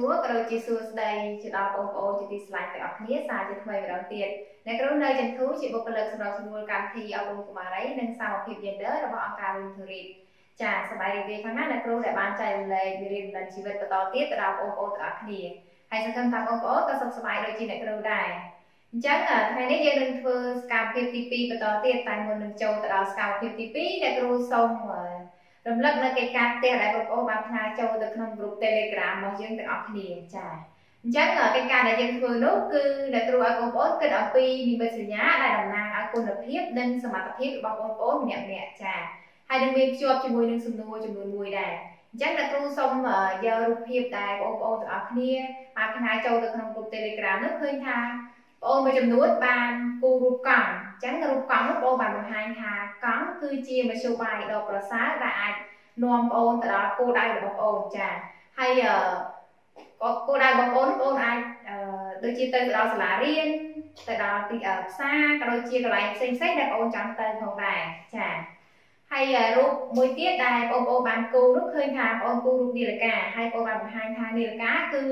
chúa cái đôi chia xưa đây chỉ đào bông bông chỉ đi slide tại ở kia xa chỉ thuê đầu tiền này cái nơi chân thú chỉ một lần sau đó chúng tôi cảm thì ở bông của bà đấy nên sau kịp nhận đỡ là bọn cao thường rịt chảสบายดีครั้งนั้นนะครูแต่บ้านใจเลยเรียนดันชีวิตต่อติดแต่เราโอ้ต่อគ្នាให้สังคมตามโอ้ก็สบายโดยจีนครูได้จังថ្ងៃនេះយើងនឹងធ្វើសកម្មភាពទី2បន្តទៀតតែមុននឹងចូលទៅដល់សកម្មភាពទី2អ្នកគ្រូសូមរំលឹកនៅកិច្ចការផ្ទះដែលបងប្អូនបានផ្ញើចូលទៅក្នុង group Telegram របស់យើងទាំងអស់គ្នាចាអញ្ចឹងកិច្ចការដែលយើងធ្វើនោះគឺអ្នកគ្រូឲ្យបងប្អូនគិតអំពីនិមិត្តសញ្ញាដែលតំណាងឲ្យគុណភាពនិងសមត្ថភាពរបស់បងប្អូនម្នាក់ៗចាហើយនឹងមានភ្ជាប់ជាមួយនឹងសំណួរចំនួន1ដែរអញ្ចឹងអ្នកគ្រូសូមយករូបភាពដែលបងប្អូនទាំងអស់គ្នាបានផ្ញើចូលទៅក្នុង group Telegram នោះឃើញថាបងមួយចំនួនបានគូរូបកង់អញ្ចឹងរូបកង់នោះបងបានបង្ហាញថាកង់គឺជាមធ្យោបាយដ៏ប្រសើរដែលអាចនាំបងទៅដល់គោលដៅរបស់បងចាហើយគោលដៅរបស់បងអាចដូចជាទៅដល់សាលារៀនទៅដល់ទីផ្សារក៏ដូចជាកន្លែងផ្សេងៗដែលបងចង់ទៅផងដែរចាហើយរូបមួយទៀតដែលបងប្អូនបានគូនោះឃើញថាបងគូរូបនាឡិកាហើយបងបានបង្ហាញថានាឡិកា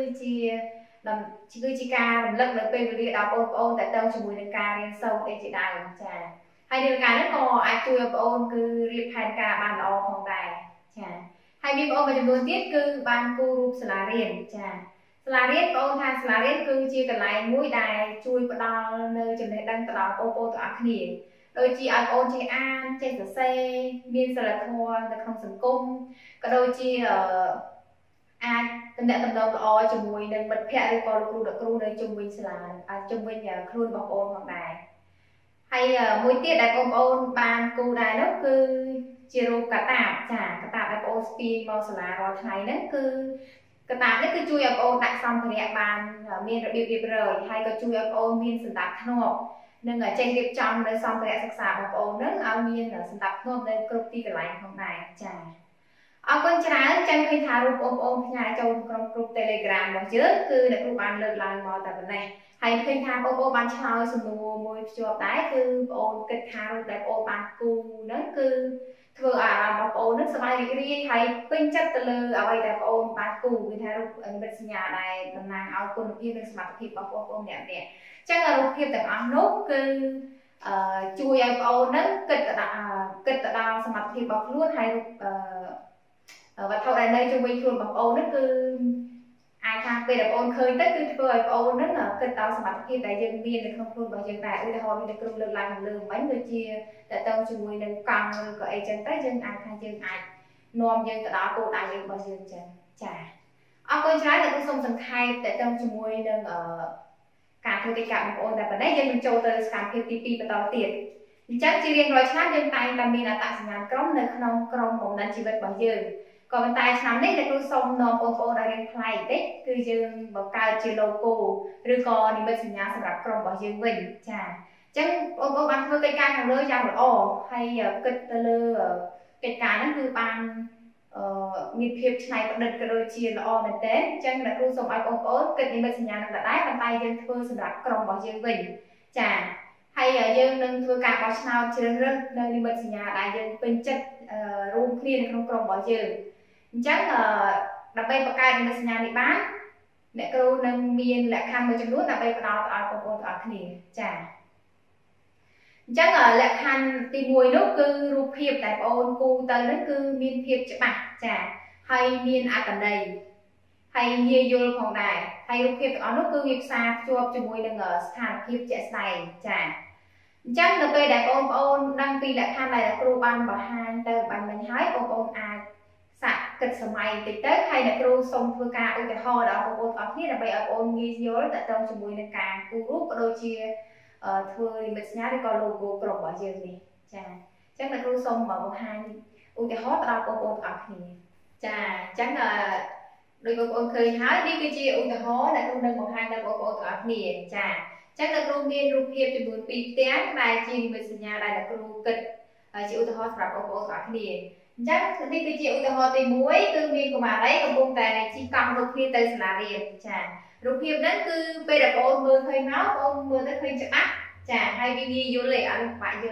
គឺជាការរំលឹកនៅពេលវេលាដល់បងប្អូនតែទៅជាមួយនឹងការរៀនសូត្រអីជាដើមចាហើយនាឡិកានេះក៏អាចជួយបងប្អូនគឺរៀបផែនការបានល្អផងដែរចាហើយមានបងប្អូនមួយចំនួនទៀតគឺបានគូរូបសាលារៀនចាសាលារៀនបងប្អូនថាសាលារៀនគឺជាកន្លែងមួយដែលជួយផ្ដល់នៅចំណេះដឹងទៅដល់បងប្អូនទាំងអស់គ្នាដូចជាឲ្យបងប្អូនចេះអានចេះសរសេរមានសីលធម៌នៅក្នុងសង្គមក៏ដូចជាអាចតំណែងល្អជាមួយនឹងមិត្តភ័ក្តិឬក៏លោកគ្រូអ្នកគ្រូនៅជុំវិញសាលាជុំវិញខ្លួនបងប្អូនផងដែរហើយមួយទៀតដែលបងប្អូនបានគូដែរនោះគឺជារូបកាតាបចាកាតាបដែលបងប្អូនស្ពាយមកសាលារាល់ថ្ងៃហ្នឹងគឺកាតាបនេះគឺជួយឲ្យបងប្អូនដាក់សម្ភារៈបានមានរបៀបរៀបរយហើយក៏ជួយឲ្យបងប្អូនមានសណ្ដាប់ធ្នាប់និងចេះរៀបចំនៅសម្ភារៈសិក្សាបងប្អូនហ្នឹងឲ្យមានសណ្ដាប់ធ្នាប់នៅគ្រប់ទីកន្លែងផងដែរចាអរគុណច្រើនចាំឃើញថារូបបងប្អូនផ្ញើចូលក្នុង group Telegram របស់យើងគឺអ្នកគ្រូបានលើកឡើងមកតែប៉ុណ្ណេះហើយឃើញថាបងប្អូនបានឆ្លើយសំណួរមួយភ្ជាប់ដែរគឺបងប្អូនគិតថារូបដែលបងប្អូនបានគូហ្នឹងគឺធ្វើឲ្យអារម្មណ៍បងប្អូនហ្នឹងសប្បាយរីករាយហើយពេញចិត្តទៅលើអ្វីដែលបងប្អូនបានគូគឺថារូបនិមិត្តសញ្ញាដែលតំណាងឲ្យគុណភាពនិងសមត្ថភាពរបស់បងប្អូនម្នាក់ៗអញ្ចឹងរូបភាពទាំងអស់នោះគឺជួយឲ្យបងប្អូនហ្នឹងគិតទៅដល់សមត្ថភាពរបស់ខ្លួនហើយវត្ថុដែលនៅជុំវិញខ្លួនបងប្អូនហ្នឹងគឺអាចថាពេលដែលបងប្អូនឃើញទៅគឺធ្វើឲ្យបងប្អូនហ្នឹងគិតដល់សមត្ថភាពដែលយើងមាននៅក្នុងខ្លួនរបស់យើងដែរឧទាហរណ៍មានតែគ្រូលើកឡើងខាងលើមិញដូចជាតើទៅជាមួយនឹងកង់ឬក៏អីចឹងទៅយើងអាចថាយើងអាចនាំយើងទៅដល់គោលដៅរបស់យើងចឹងចាអរគុណច្រើនដែលខ្ញុំសូមសង្ខេបតើទៅជាមួយនឹងការធ្វើកិច្ចការបងប្អូនតែប៉ុណ្ណេះយើងនឹងចូលទៅសកម្មភាពទី2បន្តទៀតអញ្ចឹងជារៀងរាល់ឆ្នាំយើងតែងតែមានអត្តសញ្ញាណក្រុមនៅក្នុងក្រុមបំណិនជីវិតរបស់យើងក៏ប៉ុន្តែឆ្នាំនេះដែលគ្រូសូមនាំបងប្អូនឲ្យរៀនប្លែកបន្តិចគឺយើងបង្កើតជា logo ឬក៏និមិត្តសញ្ញាសម្រាប់ក្រុមរបស់យើងវិញចាអញ្ចឹងបងប្អូនបានធ្វើកិច្ចការខាងលើយ៉ាងល្អហើយគិតទៅលើកិច្ចការហ្នឹងគឺបានមានភាពច្នៃប្រឌិតក៏ដូចជាល្អមែនទែនអញ្ចឹងអ្នកគ្រូសូមឲ្យបងប្អូនគិតនិមិត្តសញ្ញានឹងដែរប៉ុន្តែយើងធ្វើសម្រាប់ក្រុមរបស់យើងវិញចាហើយយើងនឹងធ្វើការបោះឆ្នោតជ្រើសរើសនៅនិមិត្តសញ្ញាដែលយើងពេញចិត្តរួមគ្នានៅក្នុងក្រុមរបស់យើងអញ្ចឹងដើម្បីបង្កើតនិមិត្តសញ្ញានេះបានអ្នកគ្រូនឹងមានលក្ខខណ្ឌមួយចំនួនដើម្បីផ្ដល់ទៅឲ្យបងប្អូនទាំងអស់គ្នាចាអញ្ចឹងលក្ខខណ្ឌទី1នោះគឺរូបភាពដែលបងប្អូនគូទៅនោះគឺមានភាពច្បាស់ចាហើយមានអត្ថន័យហើយងាយយល់ផងដែរហើយរូបភាពទាំងអស់នោះគឺវាផ្សារភ្ជាប់ជាមួយនឹងស្ថានភាពជាក់ស្ដែងចាអញ្ចឹងនៅពេលដែលបងប្អូនដឹងពីលក្ខខណ្ឌដែលគ្រូបានបង្ហាញទៅបាញ់មិញហើយបងប្អូនអាចសាកគិតសម័យតិចទៅហើយអ្នកគ្រូសូមធ្វើការឧទាហរណ៍ដល់បងប្អូនទាំងអស់គ្នាដើម្បីឲ្យបងប្អូនងាយយល់តទៅជាមួយនឹងការគូររូបក៏ដូចជាធ្វើនិមិត្តសញ្ញាឬក៏ logo ក្រុមរបស់យើងនេះចាអញ្ចឹងអ្នកគ្រូសូមបង្ហាញឧទាហរណ៍ទៅដល់បងប្អូនទាំងអស់គ្នាចាអញ្ចឹងដោយបងប្អូនឃើញហើយនេះគឺជាឧទាហរណ៍ដែលគ្រូនឹងបង្ហាញដល់បងប្អូនទាំងអស់គ្នាចាអញ្ចឹងអ្នកគ្រូមានរូបភាពចំនួន2ផ្ទាំងដែលជានិមិត្តសញ្ញាដែលអ្នកគ្រូគិតជាឧទាហរណ៍សម្រាប់បងប្អូនទាំងអស់គ្នាអញ្ចឹងនេះគឺជាឧទាហរណ៍ទី1គឺមានកុមារីកំពុងតែជិះកង់រូបគ្នាទៅសាលារៀនចារូបភាពហ្នឹងគឺពេលដែលបងប្អូនមើលឃើញមកបងប្អូនមើលទៅឃើញច្បាស់ចាហើយវាងាយយល់ទេអត់បាក់យល់ទេអ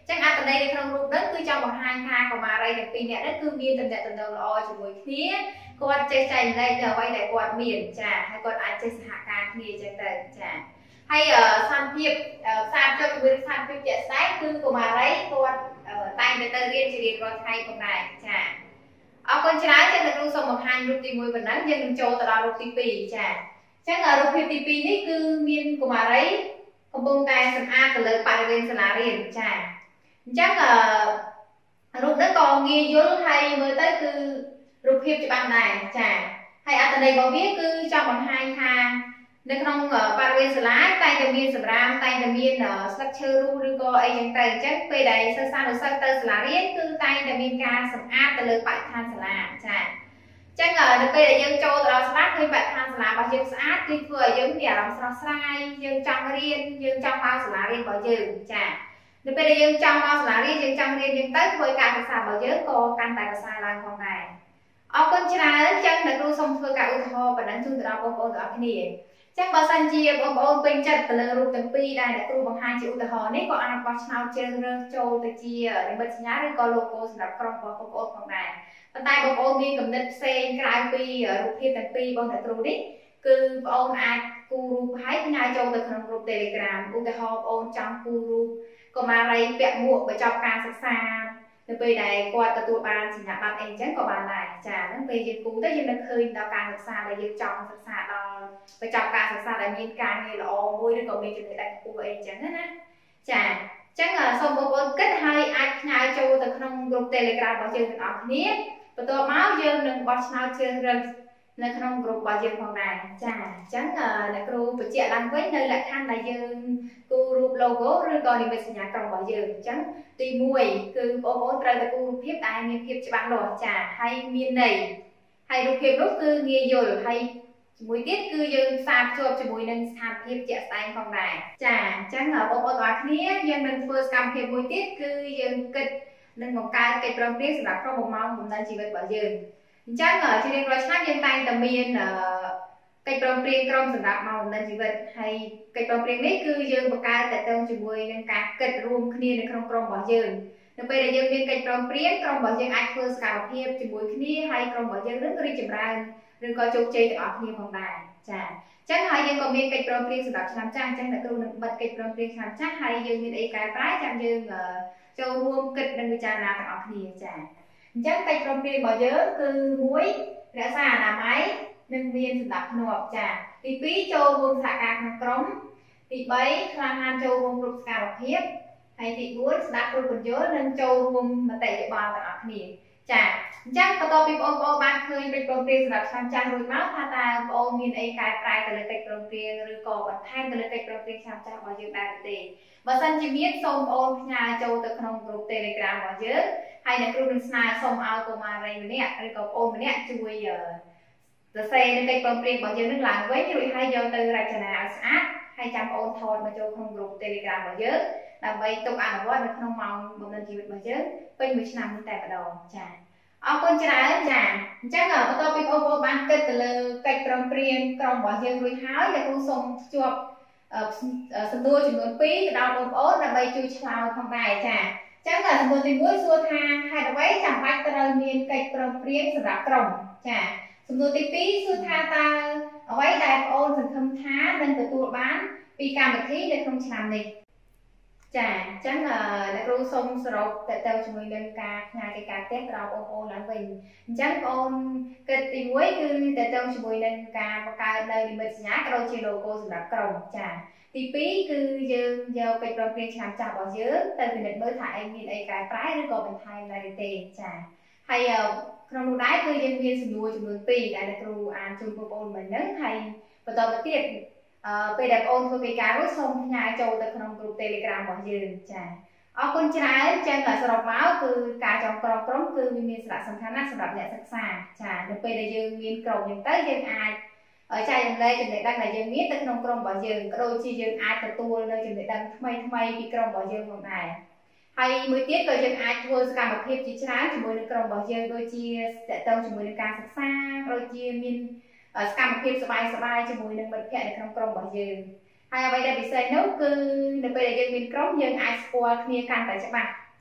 ចឹងអត្ថន័យនៅក្នុងរូបហ្នឹងគឺចង់បង្ហាញថាកុមារីទាំងពីរនាក់ហ្នឹងគឺមានទំនាក់ទំនងល្អជាមួយគ្នាគាត់ចេះចែករំលែកនៅអ្វីដែលគាត់មានចាហើយគាត់អាចចេះសហការគ្នាចឹងទៅចាហើយសន្តិភាពសារចុចជាមួយសន្តិភាពជាក់ស្ដែងគឺកុមារីគាត់តែងទៅរៀនជារៀងរាល់ថ្ងៃផងដែរចាអរគុណច្រើនចឹងលោកគ្រូសូមបង្ហាញរូបទី1ប៉ុណ្ណឹងយើងនឹងចូលទៅដល់រូបទី2ចាចឹងរូបភាពទី2នេះគឺមានកុមារីកំពុងតែសម្អាតទៅលើបរិវេណសាលារៀនចាអញ្ចឹងរូបនេះក៏ងាយយល់ហើយមើលទៅគឺរូបភាពច្បាស់ដែរចាហើយអត្ថន័យរបស់វាគឺចង់បង្ហាញថានៅក្នុងបរិវេណសាលាតែងតែមានសម្រាមតែងតែមានស្លឹកឈើរុះឬក៏អីចឹងទៅអញ្ចឹងពេលដែលសិស្សានុសិស្សទៅសាលារៀនគឺតែងតែមានការសម្អាតទៅលើបរិស្ថានសាលាចាអញ្ចឹងនៅពេលដែលយើងចូលទៅដល់សាលាឃើញបរិស្ថានសាលារបស់យើងស្អាតគឺធ្វើឲ្យយើងមានអារម្មណ៍ស្រស់ស្រាយយើងចង់រៀនយើងចង់មកសាលារៀនរបស់យើងចានៅពេលដែលយើងចង់មកសាលារៀនយើងចង់រៀនយើងទៅធ្វើឲ្យការសិក្សារបស់យើងក៏កាន់តែប្រសើរឡើងផងដែរអរគុណច្រើនអញ្ចឹងអ្នកគ្រូសូមធ្វើការឧទាហរណ៍បណ្ដឹងជូនទៅដល់បងប្អូនទាំងអស់គ្នាចឹងបើសិនជាបងប្អូនពេញចិត្តទៅលើរូបទាំងពីរដែលអ្នកគ្រូបង្ហាញជាឧទាហរណ៍នេះក៏អាចបោះឆ្នោតជ្រើសរើសចូលទៅជានិមិត្តសញ្ញាឬក៏ logo សម្រាប់ក្រុមរបស់បងប្អូនផងដែរប៉ុន្តែបងប្អូនមានគំនិតផ្សេងក្រៅពីរូបភាពទាំងពីររបស់អ្នកគ្រូនេះគឺបងប្អូនអាចគូររូបហើយផ្ញើចូលទៅក្នុងក្រុម Telegram ឧទាហរណ៍បងប្អូនចង់គូររូបកុមារីពាក់មួកបញ្ចប់ការសិក្សានៅពេលដែលគាត់ទទួលបានសញ្ញាបត្រអីចឹងក៏បានដែរចាហ្នឹងពេលយើងគូទៅយើងនឹកឃើញដល់ការសិក្សាដែលយើងចង់សិក្សាដល់បញ្ចប់ការសិក្សាដែលមានការងារល្អមួយឬក៏មានចំណេះដឹងខ្ពស់អីចឹងណាចាអញ្ចឹងសូមបងប្អូនគិតហើយអាចផ្ញើចូលទៅក្នុងក្រុម Telegram របស់យើងទាំងអស់គ្នាបន្ទាប់មកយើងនឹងបោះឆ្នោតជ្រើសរើសនៅក្នុងក្រុមរបស់យើងផងដែរចាអញ្ចឹងអ្នកគ្រូបញ្ជាក់ឡើងវិញនៅលក្ខខណ្ឌដែលយើងគូររូប logo ឬក៏និមិត្តសញ្ញាក្រុមរបស់យើងអញ្ចឹងទី1គឺបងប្អូនត្រូវតែគូររូបភាពដែលមានភាពច្បាស់លាស់ចាហើយមានន័យហើយរូបភាពនោះគឺងាយយល់ហើយជាមួយទៀតគឺយើងផ្សារភ្ជាប់ជាមួយនឹងស្ថានភាពជាក់ស្ដែងផងដែរចាអញ្ចឹងបងប្អូនទាំងអស់គ្នាយើងនឹងធ្វើសកម្មភាពមួយទៀតគឺយើងគិតនឹងបង្កើតកិច្ចព្រមព្រៀងសម្រាប់ក្រុមបំណងបំណិនជីវិតរបស់យើងអញ្ចឹងជារៀងរាល់ឆ្នាំយើងតែងតែមានកិច្ចព្រមព្រៀងក្រុមសម្រាប់មកបំណិនជីវិតហើយកិច្ចព្រមព្រៀងនេះគឺយើងបង្កើតតែទៅជាមួយនឹងការគិតរួមគ្នានៅក្នុងក្រុមរបស់យើងនៅពេលដែលយើងមានកិច្ចព្រមព្រៀងក្រុមរបស់យើងអាចធ្វើសកម្មភាពជាមួយគ្នាហើយក្រុមរបស់យើងនឹងរីកចម្រើនឬក៏ជោគជ័យទាំងអស់គ្នាផងដែរចាអញ្ចឹងហើយយើងក៏មានកិច្ចព្រមព្រៀងសម្រាប់ឆ្នាំចាស់អញ្ចឹងអ្នកគ្រូនឹងបិទកិច្ចព្រមព្រៀងឆ្នាំចាស់ហើយយើងមានអីកែប្រែចាំយើងចូលរួមគិតនិងពិចារណាទាំងអស់គ្នាចាអញ្ចឹងកិច្ចព្រមព្រៀងរបស់យើងគឺ1រក្សាអនាម័យនិងមានសណ្ដាប់ធ្នាប់ចាទី2ចូលរួមសហការក្នុងក្រុមទី3ក្លាហានចូលរួមគ្រប់សកម្មភាពហើយទី4ស្ដាប់គ្រប់ពន្យល់និងចូលរួមមតិយោបល់ទាំងអស់គ្នាចាអញ្ចឹងបន្ទាប់ពីបងប្អូនបានឃើញកិច្ចព្រមព្រៀងសម្រាប់ឆ្នាំចាស់រួចមកថាតើបងប្អូនមានអីកែប្រែទៅលើកិច្ចព្រមព្រៀងឬក៏បន្ថែមទៅលើកិច្ចព្រមព្រៀងឆ្នាំចាស់របស់យើងដែរទេបើសិនជាមានសូមបងប្អូនផ្ញើចូលទៅក្នុងក្រុម Telegram របស់យើងហើយអ្នកគ្រូនឹងស្នើសុំឲ្យកុមារីម្នាក់ឬក៏បងប្អូនម្នាក់ជួយសរសេរនៅកិច្ចព្រមព្រៀងរបស់យើងនឹងឡើងវិញរួចហើយយកទៅរចនាឲ្យស្អាតហើយចាំបងប្អូនថតមកចូលក្នុងក្រុម Telegram របស់យើងដើម្បីទុកអនុវត្តនៅក្នុងម៉ោងបំណិនជីវិតរបស់យើងពេញមួយឆ្នាំនេះតែម្ដងចាអរគុណច្រើនចាអញ្ចឹងបន្ទាប់ពីបងប្អូនបានគិតទៅលើកិច្ចព្រមព្រៀងក្រុមរបស់យើងរួចហើយអ្នកគ្រូសូមភ្ជាប់សំណួរចំនួន2ទៅដល់បងប្អូនដើម្បីជួយឆ្លើយផងដែរចាអញ្ចឹងសំណួរទី1សួរថាហេតុអ្វីចាំបាច់ត្រូវមានកិច្ចព្រមព្រៀងសម្រាប់ក្រុមចាសំណួរទី2សួរថាតើអ្វីដែលបងប្អូនសង្ឃឹមថានឹងទទួលបានពីកម្មវិធីនៅក្នុងឆ្នាំនេះចាអញ្ចឹងអ្នកគ្រូសូមសរុបទៅជាមួយនឹងការផ្ញើកិច្ចការផ្ទះទៅដល់បងប្អូនឡើងវិញអញ្ចឹងបងប្អូនគិតទី1គឺទៅជាមួយនឹងការបង្កើតនៅនិមិត្តសញ្ញាក៏ដូចជា logo សម្រាប់ក្រុមចាទី2គឺយើងយកកិច្ចព្រមព្រៀងឆ្នាំចាស់របស់យើងទៅពិនិត្យមើលថាឯងមានអីកែប្រែឬក៏បន្ថែមដែរទេចាហើយក្នុងនោះដែរគឺយើងមានសំណួរចំនួន2ដែលអ្នកគ្រូអានជូនបងប្អូនមិញហ្នឹងហើយបន្តទៅទៀតពេលដែលបងប្អូនធ្វើកិច្ចការរួចសូមផ្ញើចូលទៅក្នុងក្រុម Telegram របស់យើងចាអរគុណច្រើនចឹងសរុបមកគឺការចងក្រងក្រុមគឺវាមានសារៈសំខាន់ណាស់សម្រាប់អ្នកសិក្សាចានៅពេលដែលយើងមានក្រុមហ្នឹងទៅយើងអាចចែករំលែកចំណេះដឹងដែលយើងមានទៅក្នុងក្រុមរបស់យើងក៏ដូចជាយើងអាចទទួលនៅចំណេះដឹងថ្មីពីក្រុមរបស់យើងផងដែរហើយមួយទៀតក៏យើងអាចធ្វើសកម្មភាពជាច្រើនជាមួយនឹងក្រុមរបស់យើងដូចជាតកតងជាមួយនឹងការសិក្សាក៏ដូចជាមានសកម្មភាពសប្បាយៗជាមួយនឹងមិត្តភ័ក្តិនៅក្នុងក្រុមរបស់យើងហើយអ្វីដែលពិសេសនោះគឺនៅពេលដែលយើងមានក្រុមយើងអាចស្គាល់គ្នាកាន់តែច្បាស់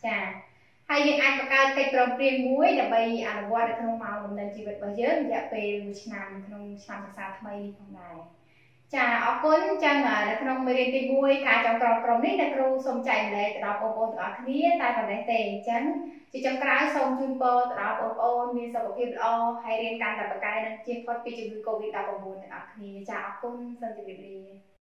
ចាហើយយើងអាចបង្កើតកិច្ចព្រមព្រៀងមួយដើម្បីអនុវត្តនៅក្នុងម៉ោងដំណើរជីវិតរបស់យើងរយៈពេល1ឆ្នាំក្នុងឆ្នាំសិក្សាថ្មីនេះផងដែរចាអរគុណចឹងនៅក្នុងមេរៀនទី1ការចងក្រងក្រុមនេះអ្នកគ្រូសូមចែកម្លែកទៅដល់បងប្អូនទាំងអស់គ្នាតែប៉ុណ្ណេះទេអញ្ចឹងជាចុងក្រោយសូមជូនពរទៅដល់បងប្អូនមានសុខភាពល្អហើយរៀនកាន់តែប្រកែកនិងជៀសផុតពីជំងឺ Covid-19 ទាំងអស់គ្នាចាអរគុណសូមជម្រាបលា